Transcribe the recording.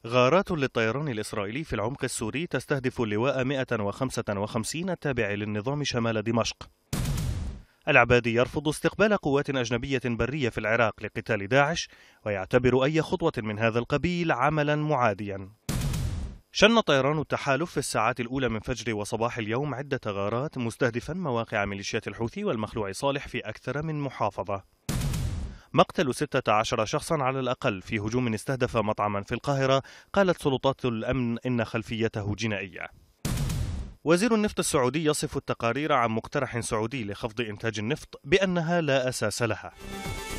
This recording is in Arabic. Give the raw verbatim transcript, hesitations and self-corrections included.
غارات للطيران الإسرائيلي في العمق السوري تستهدف اللواء مئة وخمسة وخمسين التابع للنظام شمال دمشق. العبادي يرفض استقبال قوات أجنبية برية في العراق لقتال داعش، ويعتبر أي خطوة من هذا القبيل عملا معاديا. شن طيران التحالف في الساعات الأولى من فجر وصباح اليوم عدة غارات مستهدفا مواقع ميليشيات الحوثي والمخلوع صالح في أكثر من محافظة. مقتل ستة عشر شخصا على الأقل في هجوم استهدف مطعما في القاهرة، قالت سلطات الأمن إن خلفيته جنائية. وزير النفط السعودي يصف التقارير عن مقترح سعودي لخفض إنتاج النفط بأنها لا أساس لها.